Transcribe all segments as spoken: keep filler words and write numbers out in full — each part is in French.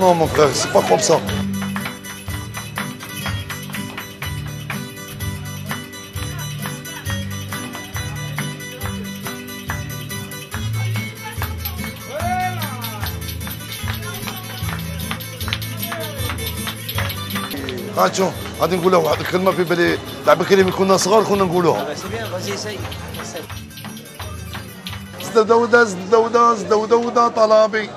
non, mon frère, c'est pas comme ça. ها شوف غادي نقولها واحد الكلمه في بالي تاع بكري ملي كنا صغار كنا نقولوها. سي بيان فازي ساي. زدوده زدوده زدوده طلبي.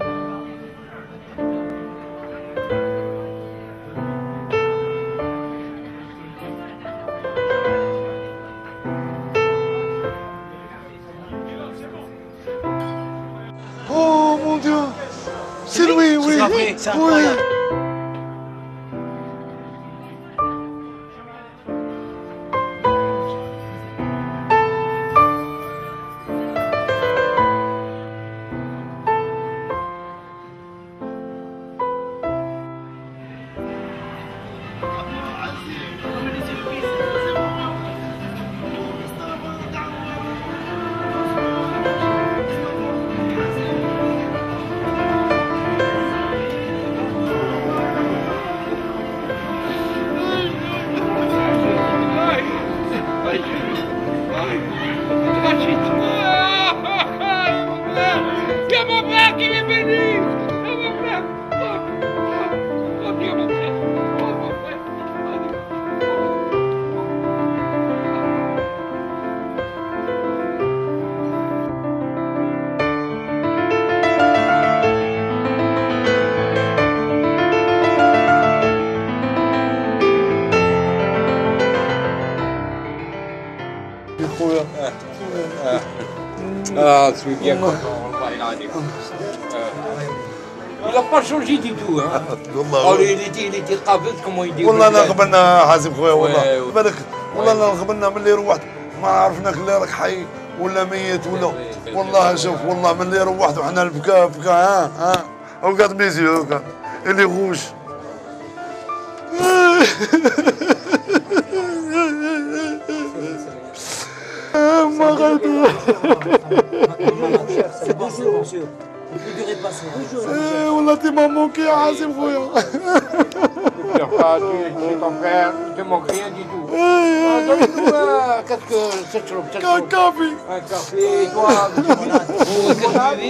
Oh mon Dieu, c'est lui, oui, oui. Ah, je suis bien content, il n'a pas changé du tout, hein. Oh, il était, il était قابض, comment il dit. والله انا قبلنا حازم خويا والله بالك والله انا قبلنا من اللي روحت ما عرفناك اللي راك حي ولا ميت ولا والله شوف والله من اللي روحت وحنا البكاء بكاء ها ها اوقات ميزيو اوقات اللي غوش ما غادي والله تي ما مونكي يا حازم خويا. Ton frère, il te manque rien du tout. Qu'est-ce que c'est trop? Un café. Un café, quoi? Limonade.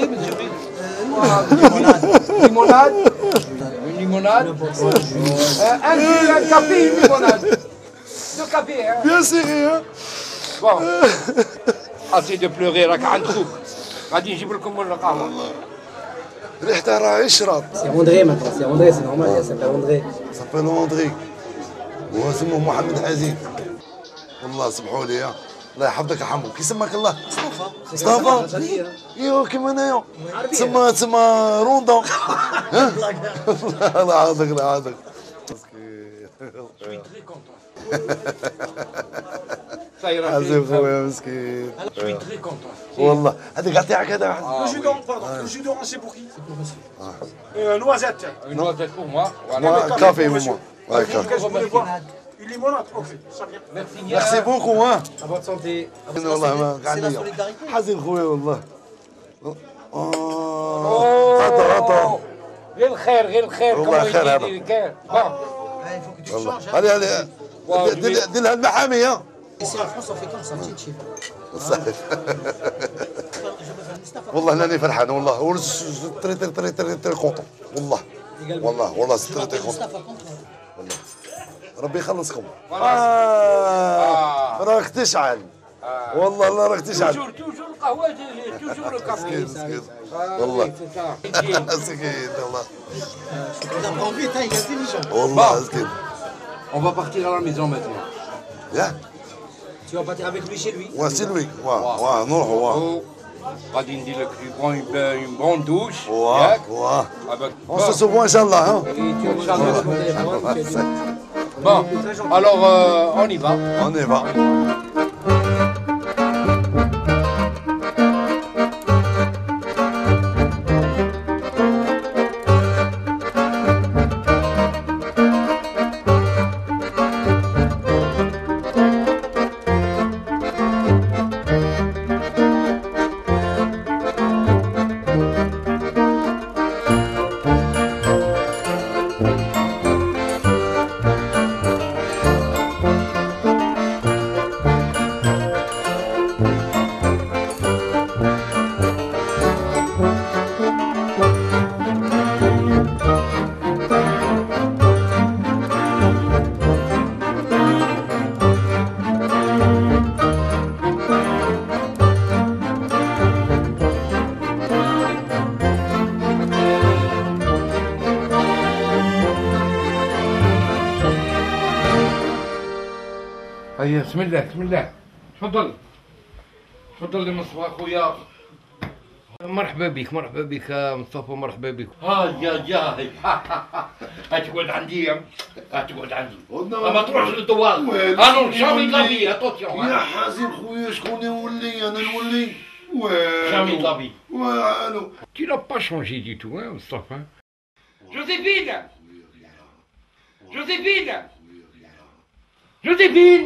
Limonade. Une limonade. Un jus, un café, une limonade. Deux cafés, hein? Bien serré, hein? Bon. Assez de pleurer, راك عندكم. غادي نجيب لكم القهوة. ريحتها راه يشرب. سي اندري ماتون سي اندري سي نورمال يا سابيل اندري. سابيل اندري. وهو اسمه محمد حزين. والله سمحوا لي الله يحفظك يا حمو كي سماك الله؟ مصطفى. مصطفى؟ ايوا كيما انايا. تسمى تسمى روندا. ها؟ الله يعاودك الله يعاودك. حزين خويا مسكين. والله هذيك قاع تاعك هذا واحد. Le jus d'orange, pardon. Le jus d'orange, c'est pour qui? Euh, noisette. Une noisette pour moi. Voilà. Café pour moi. Ouais, café. Qu'est-ce que vous voulez boire? Une limonade, ok, ça vient. Merci. Merci beaucoup, hein. À votre santé. والله ما C'est la solidarité. حزين خويا والله. اوه عطا عطا. غير الخير غير الخير. والله خير هذا. Il faut que tu changes. هذه هذه دير لها المحامي ها. Ici en France, on fait comme ça, petit chef. صحيح. والله انني فرحان والله و تري تري تري تري تري كونطون والله والله والله تري تري كونطون والله ربي يخلصكم. آه راك تشعل والله الله راك تشعل. توجور توجور القهوة توجور الكافي. مسكين والله مسكين والله والله مسكين. On va partir à la maison maintenant. يا Tu vas partir avec lui chez lui. واه سي لوي واه واه نروحوا واه غادي ندير لك une bonne douche. واه واه on se se voit inchallah hein. Bon, alors euh, on y va. On y va. بسم الله بسم الله. تفضل تفضل يا مصطفى اخويا. مرحبا بك مرحبا بك مصطفى مرحبا بك. ها يا يا هتقعد عندي هتقعد عندي ما تروحش للدوار. انا شامي لابي اتونسيون. يا حازم خويا شكون يولي انا نولي؟ شامي لابي. والو. Tu n'as pas changé du tout, hein, Moustapha. Joséphine Joséphine Joséphine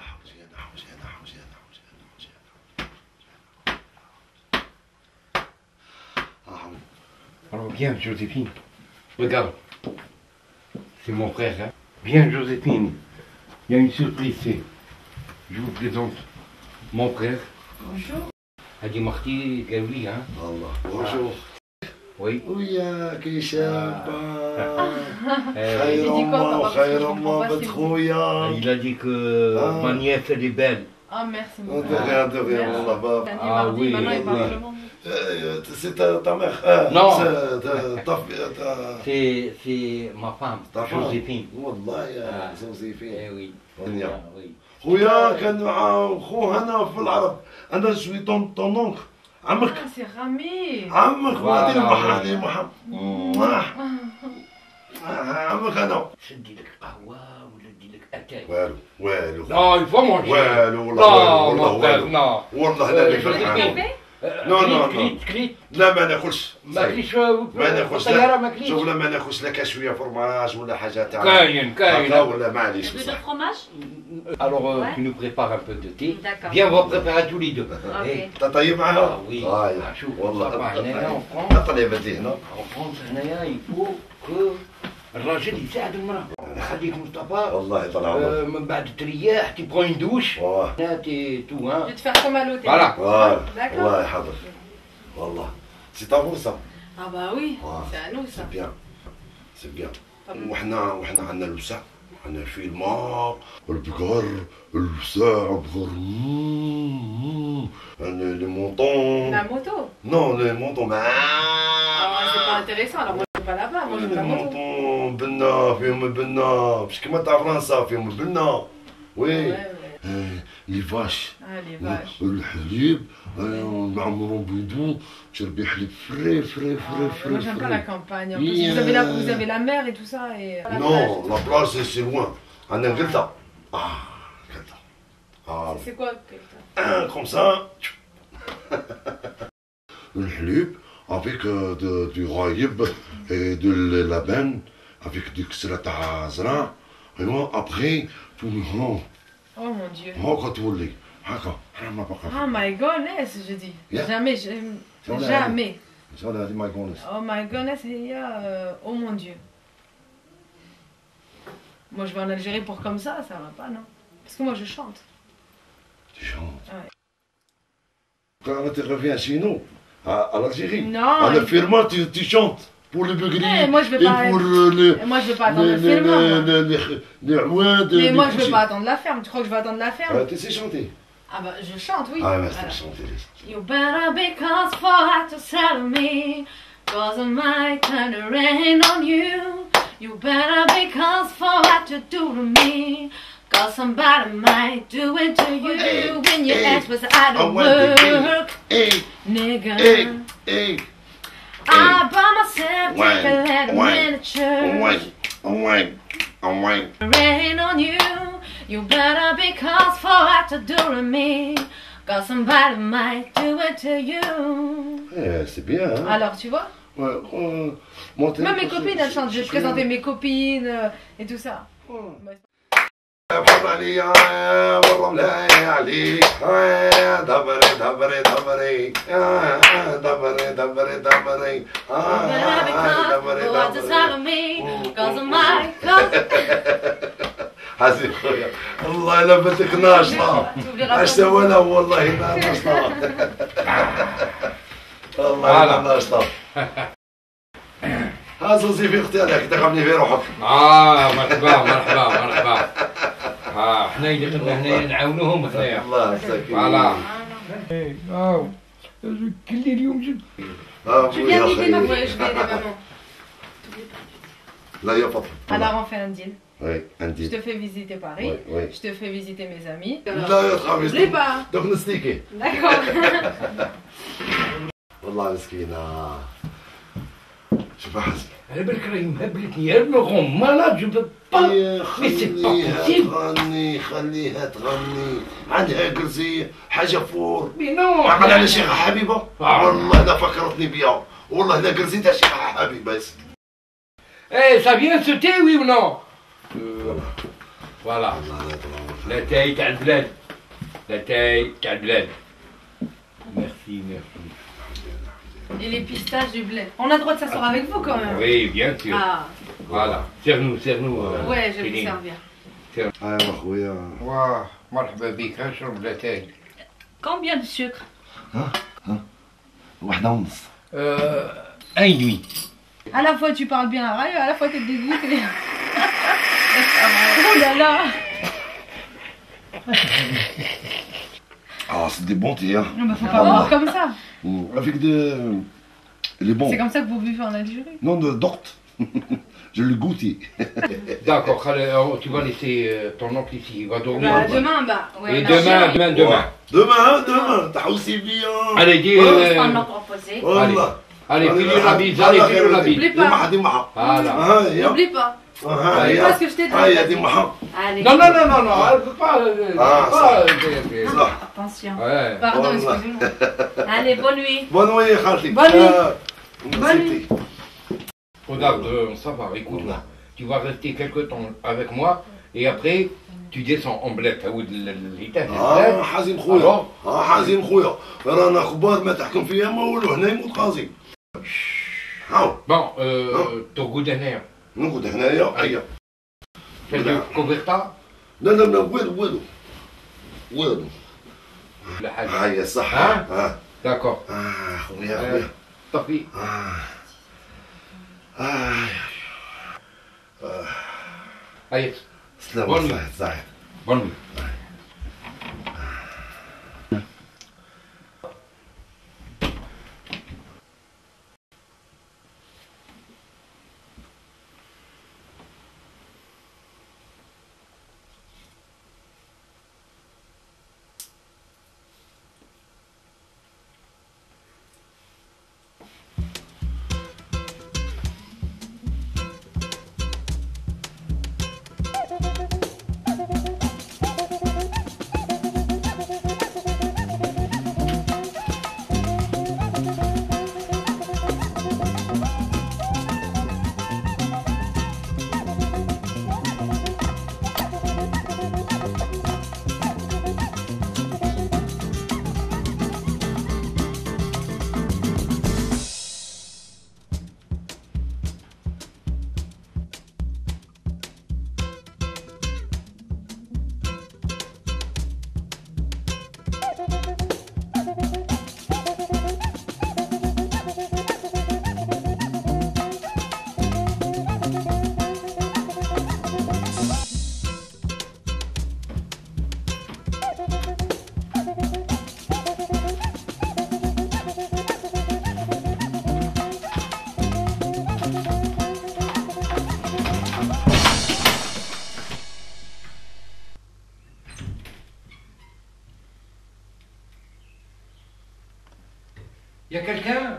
Alors viens, Joséphine. Regarde. C'est mon frère, hein. Viens, Joséphine. Il y a une surprise, c'est... Je vous présente mon frère. Bonjour. Hadi Marti, Gaouli, hein. Allah. Bonjour. Oui. وياك يا شابة Euh, خير Il dit quoi, الله papa, وخير parce que je comprends الله pas بنت ce qu'il خويا. il a dit que Ah. ma nièce, elle est belle. Ah, merci De beaucoup. rien, de rien, Merci. والله بابا. T'as dit Ah mardi, oui, maintenant il oui. parle le monde. Euh, C'est ta, ta mère. Ah, Non. c'est ta, ta, ta, C'est, c'est ma femme, ta femme. Joséphine. والله يا Ah. زوزيفين. Eh oui. Bien. Ah, oui. خويا كان مع خوه هنا في العرب. انا شوي طون طونونك. عمك Ah, c'est Rami. عمك وادي Voilà, المحل oui. محمد. عمك انا. شدي لك قهوة ولا ندي لك أتاي؟ والو والو. Non, il faut manger. والو والله Non, والله mon frère, والو. non. والله Euh, لا Tu veux du بفرحان. café? Non, non, كليت كليت لا ما ناكلش. ما كليتش ما ناكلش الطيارة ما لا. كليتش. شوف لا ما ناكلش لا شويه فرماج ولا حاجه تاع كاين كاين. هكا ولا معليش Tu veux de بصح. fromage? Alors, euh, Ouais. tu nous prépares un peu de thé. D'accord. Viens, on va préparer tous les deux. Ok. Eh, انت طيب Ah معاها؟ oui. هاي Ah, شوف والله والله هنايا en France. اطلع بدي هنا. En France هنايا il faut que الراجل يساعد المرأة. خليك مصطفى. والله طال عمرك. Euh, من بعد تريح tu prends une douche. والله Là, t'es tout, Je hein. vais te faire comme à l'hôtel. Voilà. والله D'accord. والله حاضر والله سي طابور سا Ah bah oui, Ouais. c'est à nous ça. سي بيان سي بيان طب- وحنا وحنا عندنا الوسع عندنا في الماء البقر الوسع البقر لي مونطون La moto. نو لي مونطون Ah ouais, c'est pas intéressant, alors moi je vais pas là-bas, moi je veux لي la moto. مونطون بنا فيهم البنا مش كيما تاع فرنسا فيهم البنا Ouais, وي ouais. آه، لي فاش Ah, les vaches. الحليب نعمرو بيدو تشربي حليب فري فري Ah, فري mais فري moi j'aime pas la فري campagne. En plus, Yeah. vous, avez la, vous avez la mer et tout ça. Et... La plage. Non, la plage c'est c'est loin. En Angleterre. Ah, Angleterre. Ah, C'est quoi quelqu'un? un comme ça. الحليب avec euh, de, du رايب et de اللبن avec du كسرة تاع زرع. ايوا après tout le Oh mon dieu. هاكا تولي هاكا حرام ما بقى. Oh my goodness, je dis. Yeah. Jamais, je... On l'a jamais. Ça là هذه ما يقولش. Oh my goodness, il y a... euh, oh mon dieu. Moi je vais en Algérie pour comme ça, ça va pas, non? Parce que moi je chante. Tu chantes. Ouais. Quand tu reviens chez nous, à, à l'Algérie, Non, à la il- firma, tu, tu chantes pour les beugris Ouais, moi, je vais et pas- pour euh, les, Et moi je vais pas attendre les, le les, film. moi. les, les, les ouades, Mais les moi je vais couchers. pas attendre la ferme. Tu crois que je vais attendre la ferme? Ah, tu sais chanter? Ah bah je chante, oui. Ah, mais Voilà. c'est chanter. You better be for to tell me, cause I might turn the rain on you. You better be for what you do to me, cause somebody might do it to you. Hey, when your hey, ass was out I of want to be- work, Hey, nigga. hey, hey, I bought myself Wine, a little wine, miniature. wine, wine, wine. Rain on you. You better be for what you do to me, cause somebody might do it to you. Eh, c'est bien, hein? Alors tu vois? Ouais, euh, monter- Même mes copines elles chantent, je vais présenter mes copines euh, et tout ça. حط عليا والله ملاي عليك دبري دبري دبري دبري دبري دبري دبري دبري Cause of my cause. حسين خويا والله لفتك ناشطة عشت وانا والله ما ناشطة والله ما ناشطة ها زوزي في اختي هذاك تغني في روحك اه مرحبا مرحبا مرحبا. اه حنا اللي قلنا هنايا نعاونوهم هنايا. الله يسلمك فوالا. اه كل اليوم جد. Tu viens d'aider ma voix, je vais aider maman. لا يا فضل Alors on fait un deal. وي Je عندي. te fais visiter Paris. Oui, oui. Je te fais visiter mes amis. لا يا صاحبي. N'oublie pas. دوك نستيكي. D'accord. والله مسكينة. شوف حسن. على بالك راهي مهبلتني يا لورون مالاد جو بو با مي سي با خليها بوسيبل. تغني خليها تغني عندها كرسي حاجة فور. مي نو تعقل على شيخة حبيبة؟ آه. والله لا فكرتني بيها. والله لا كرسي تاع شيخة حبيبة. ايه سا فيان سو تي وي و نو؟ فوالا لا تاي تاع البلاد لا تاي تاع البلاد. ميرسي ميرسي. Et les pistaches du bled. On a le droit de s'asseoir avec vous quand même. Oui, bien sûr. Ah, Voilà. Serre-nous, serre-nous. euh, ouais, je vais Céline. vous servir. ايوا خويا. واه مرحبا بك اشرب لاتاي. Combien de sucre? واحدة ونص. Euh, un et demi. À la fois tu parles bien arabe, à la fois tu te dégoûtes. Oh là là. Ah, c'est des bons thés, hein. Non, bah faut pas boire comme ça. Mm. Avec des. Les bons. C'est comme ça que vous buvez en Algérie. Non, de Dort. Je le goûté. D'accord, alors, tu vas laisser euh, ton oncle ici, il va dormir. Bah, demain, bah. Ouais, Et on a demain, chéri. demain, demain. Demain, hein, demain. T'as aussi bien. Allez, dis. On euh, se prend notre reposé. والله. Allez, Allez, file la bise, Allah allez, file la خير bise. N'oublie ديما pas. ديما. Voilà. ها هي. N'oublie pas. ها N'oublie هي. pas ce que je t'ai ها هي donné. ديما. Allez. Non, non, non, non, non, elle ne peut pas. Elle Ah, peut pas. euh, صح. Attention. Ouais. Pardon, والله. excusez-moi. Allez, bonne nuit. Bonne nuit خالتي. Bonne nuit. آه، Bonne نسيتي. Regarde, euh, ça va, écoute-moi. Tu vas rester quelque temps avec moi et après, tu descends en bled. Ah oui, l'état. اه حازم خويا. Alors اه حازم خويا. رانا كبار ما تحكم فيها ما والو هنا يموت قاضي. هاو Bon, euh, ton goût d'honneur. نقعد هنايا هيا. C'est du Coberta. لا لا لا والو والو. والو. La haja. هيا صح. ها؟ اه D'accord. اه خويا Euh, خويا. Tafi. آه. آه. Allez, سلام Bonne صح صح. bonne nuit. Y a quelqu'un?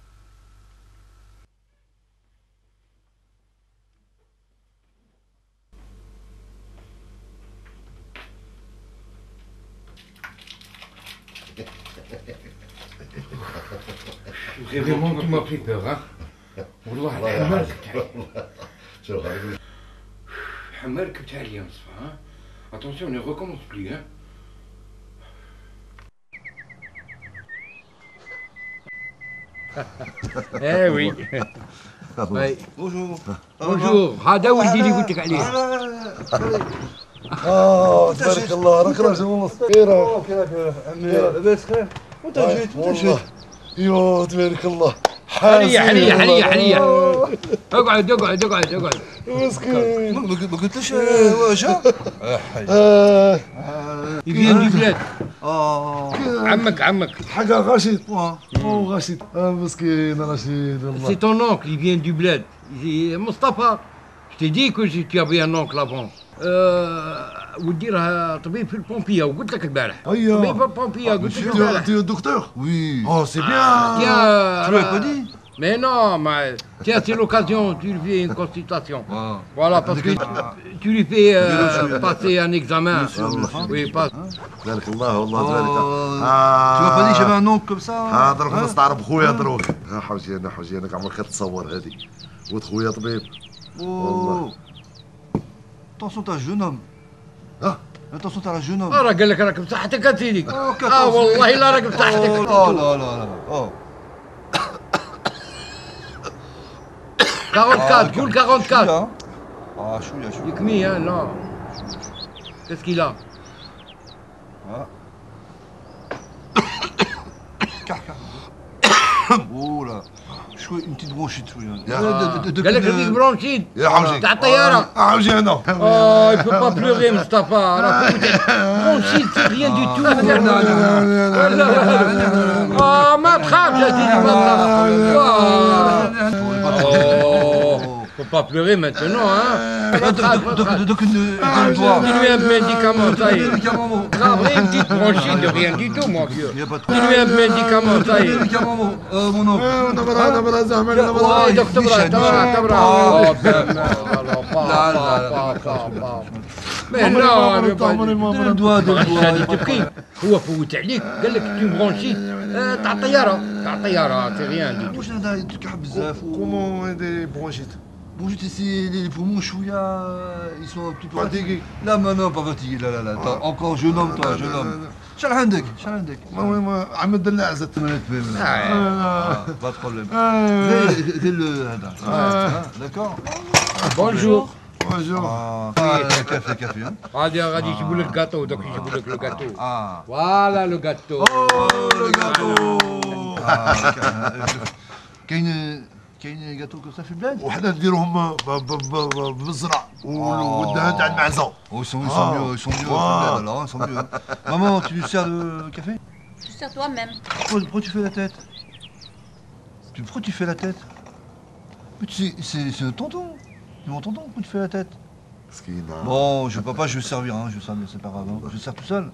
Vraiment, tu m'as fait peur, hein? والله الحمار كبت علي. شوف هذا الحمار كبت علي نصفى، hein? Attention, ne recommence plus, hein? Eh oui. Oui. بونجور. بونجور، هذا ولدي اللي قلت لك عليه. اه تبارك الله راك راجل ونص. خير كيفك عمي لاباس خير؟ وانت جيت وانت جيت؟ ايوا تبارك الله. حرية حرية حرية حرية. اقعد اقعد اقعد اقعد. مسكين. ما قلتليش واجا؟ آه. يفين دي بلاد. اه عمك عمك. حاجة غشيت. واه او غشيت. اه مسكين رشيد والله. C'est ton oncle, il vient du bled. Il dit, Mustapha, je t'ai dit que si tu avais un oncle avant. أه ودي راه طبيب في البومبيه وقلت لك البارح. أيوه. طبيب في البومبيه قلت لك Tu البارح. es docteur? Oui. Oh, c'est bien. Tiens, Tu l'avais pas dit? Mais non, mais tiens, c'est l'occasion, tu lui fais une consultation. Ah. Voilà, parce que tu lui fais euh, passer un examen. Oui, pas. بارك الله والله Oh, بارك. Tu m'as pas dit que j'avais un oncle comme ça? اه دروك hein? نستعرف خويا دروك. ها حوجي انا حوجي انا عمرك تصور هذه. ولد خويا طبيب. Oh. Attention, t'es un jeune homme. Ah. Attention, t'es un jeune homme. راه قال لك راك بصحتك اسيدي. Oh, اه والله لا راك بصحتك. Oh là là là. Oh. quarante-quatre, قول quarante-quatre. Chouïa. Ah, chouïa, chouïa. يكمي ها لا. Qu'est-ce qu'il a? Ah. Car, car. Oh là. Chouïa, une petite bronchite, chouïa. De- de- de- قال لك de- ربيك برونشيد. يا حوجي. تاع الطياره. اه حوجي انا. Oh, il peut pas pleurer, Mustapha. Bronchite, c'est rien du tout. Oh, ma trappe, j'ai dit, ma trappe. Oh, faut pas pleurer maintenant, hein. Ma trappe, ma Donc, trappe. donc, une, une doigt. Donne-lui un médicament, ça y est. Médicament, bon. Grave, une petite bronchite de rien du tout, mon vieux. Il n'y a pas de Donne-lui un médicament, ça y est. médicament, bon. Euh, mon oncle. نبرة نبرة زعما نبرة. Oh, docteur, Michel, t'as Michel. t'as Oh, Oh, ben, alors, pas, Là, là, pas, là, pas, là, pas, là, pas. là. Mais non, elle veut pas dire. Donne le doigt, donne le غشاني doigt. تبكي هو فوت عليك قال لك تي برونشيت آه، تاع الطياره تاع الطياره سي ريان دي واش هذا تكحب بزاف و- Comment des bronchites? Bon, j'étais ici, les poumons chouïa, ils sont un petit peu Fatigués. Là, maintenant, pas fatigué, là, là, là. Attends, encore jeune homme, toi, jeune homme. شحال عندك؟ شحال عندك؟ ما وين ما عمد دلع زدت. Ah, pas de problème. غير غير ال- هذا. Ah, D'accord. بونجور Bonjour. Ah, café, café. hein. غادي غادي يجيبوا لك الكاتو دوك يجيبوا لك لو كاتو Ah. فوالا لو كاتو Oh le gâteau. Ah, كاين كاين جاتو كيف في البلاد؟ وحنا نديروهم ب- ب- ب- بالزرع والدهان تاع المعزه. Oh, ils sont, ils sont Ah. mieux, ils sont mieux, Ah. au bled, alors, ils sont mieux. Maman, tu lui sers le café? Tu sers toi-même. Pourquoi, pourquoi tu fais la tête? Tu, pourquoi tu fais la tête? Mais tu sais, c'est c'est un tonton. C'est mon tonton, pourquoi tu fais la tête? مسكينه. Bon, je papa, je vais servir, hein, je vais servir, c'est pas grave. hein. Je sers tout seul.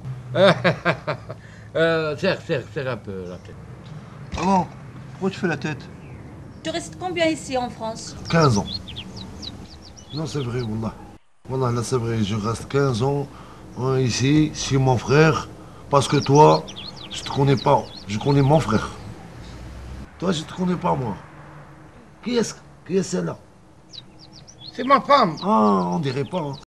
Euh, serre serre serre un peu la tête Maman, pourquoi tu fais la tête? Tu restes combien ici en France? quinze ans. Non, c'est vrai, Wallah. Wallah, là, c'est vrai, je reste quinze ans hein, ici, chez mon frère, parce que toi, je te connais pas, je connais mon frère. Toi, je te connais pas, moi. Qui est-ce Qui est celle-là? c'est ma femme Ah, on dirait pas. hein.